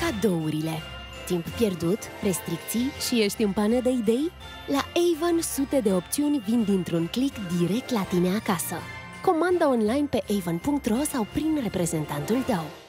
Cadourile. Timp pierdut, restricții și ești în pană de idei? La Avon sute de opțiuni vin dintr-un click direct la tine acasă. Comanda online pe avon.ro sau prin reprezentantul tău.